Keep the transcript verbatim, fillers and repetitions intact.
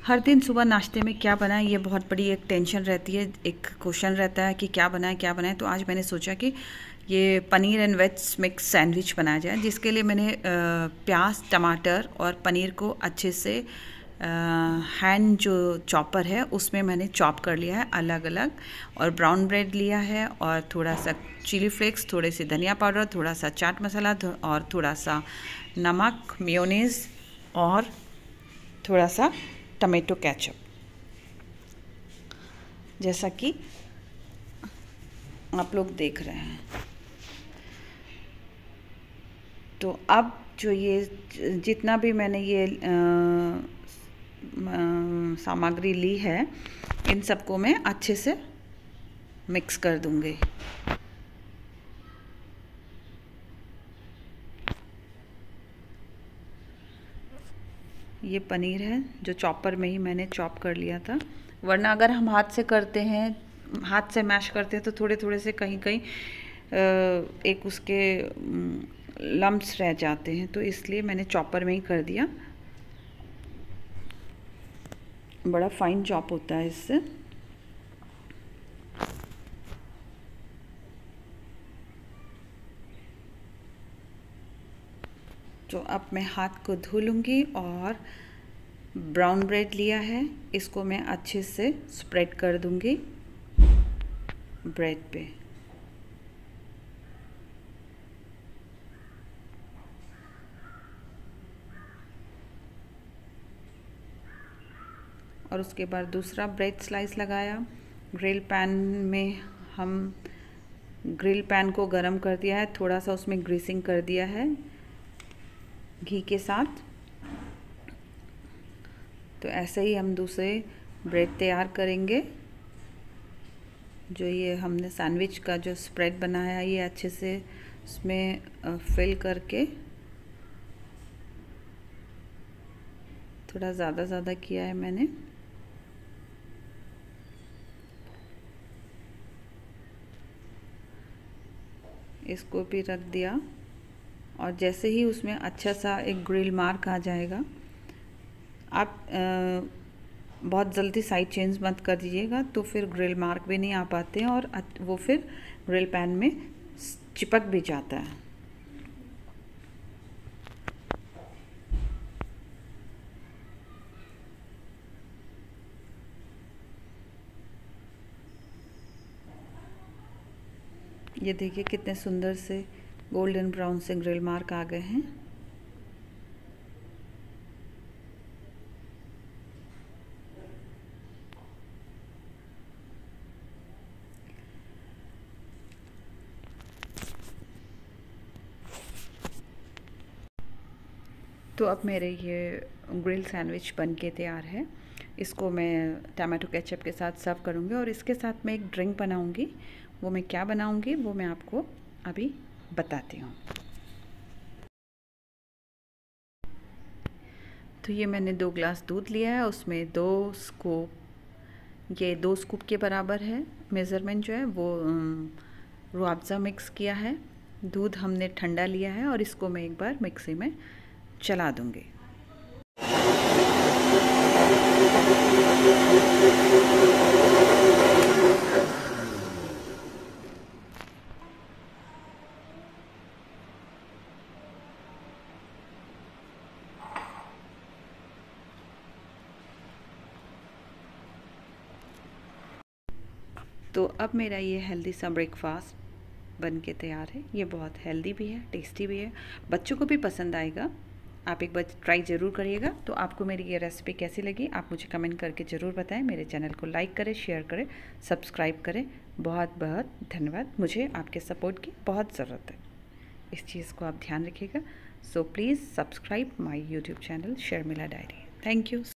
हर दिन सुबह नाश्ते में क्या बनाएं, ये बहुत बड़ी एक टेंशन रहती है, एक क्वेश्चन रहता है कि क्या बनाएं क्या बनाएं। तो आज मैंने सोचा कि ये paneer and veg mix sandwich बनाया जाए, जिसके लिए मैंने अ, प्याज, टमाटर और पनीर को अच्छे से हैंड जो चॉपर है उसमें मैंने चॉप कर लिया है अलग अलग, और ब्राउन ब्रेड लिया है और थोड़ा सा चिली फ्लेक्स, थोड़े से धनिया पाउडर, थोड़ा सा चाट मसाला और थोड़ा सा नमक, मेयोनीज और थोड़ा सा टमेटो केचप, जैसा कि आप लोग देख रहे हैं। तो अब जो ये जितना भी मैंने ये आ, आ, सामग्री ली है, इन सबको मैं अच्छे से मिक्स कर दूंगी। ये पनीर है जो चॉपर में ही मैंने चॉप कर लिया था, वरना अगर हम हाथ से करते हैं, हाथ से मैश करते हैं तो थोड़े थोड़े से कहीं कहीं एक उसके लम्प्स रह जाते हैं, तो इसलिए मैंने चॉपर में ही कर दिया। बड़ा फाइन चॉप होता है इससे। तो अब मैं हाथ को धो लूँगी, और ब्राउन ब्रेड लिया है, इसको मैं अच्छे से स्प्रेड कर दूँगी ब्रेड पे। और उसके बाद दूसरा ब्रेड स्लाइस लगाया। ग्रिल पैन में हम ग्रिल पैन को गरम कर दिया है, थोड़ा सा उसमें ग्रीसिंग कर दिया है घी के साथ। तो ऐसे ही हम दूसरे ब्रेड तैयार करेंगे। जो ये हमने सैंडविच का जो स्प्रेड बनाया है, ये अच्छे से उसमें फिल करके, थोड़ा ज़्यादा ज़्यादा किया है मैंने। इसको भी रख दिया, और जैसे ही उसमें अच्छा सा एक ग्रिल मार्क आ जाएगा, आप आ, बहुत जल्दी साइड चेंज मत कर दीजिएगा, तो फिर ग्रिल मार्क भी नहीं आ पाते हैं और वो फिर ग्रिल पैन में चिपक भी जाता है। ये देखिए कितने सुंदर से गोल्डन ब्राउन से ग्रिल मार्क आ गए हैं। तो अब मेरे ये ग्रिल सैंडविच बन के तैयार है। इसको मैं टमाटो केचप के साथ सर्व करूँगी, और इसके साथ मैं एक ड्रिंक बनाऊँगी। वो मैं क्या बनाऊँगी वो मैं आपको अभी बताती हूँ। तो ये मैंने दो ग्लास दूध लिया है, उसमें दो स्कूप, ये दो स्कूप के बराबर है मेज़रमेंट जो है वो, रूह अफ़ज़ा मिक्स किया है। दूध हमने ठंडा लिया है, और इसको मैं एक बार मिक्सी में चला दूँगी। तो अब मेरा ये हेल्दी सा ब्रेकफास्ट बन के तैयार है। ये बहुत हेल्दी भी है, टेस्टी भी है, बच्चों को भी पसंद आएगा। आप एक बार ट्राई ज़रूर करिएगा। तो आपको मेरी ये रेसिपी कैसी लगी आप मुझे कमेंट करके ज़रूर बताएं। मेरे चैनल को लाइक करें, शेयर करें, सब्सक्राइब करें। बहुत बहुत धन्यवाद। मुझे आपके सपोर्ट की बहुत ज़रूरत है, इस चीज़ को आप ध्यान रखिएगा। So please subscribe my YouTube channel Sharmila diary. Thank you.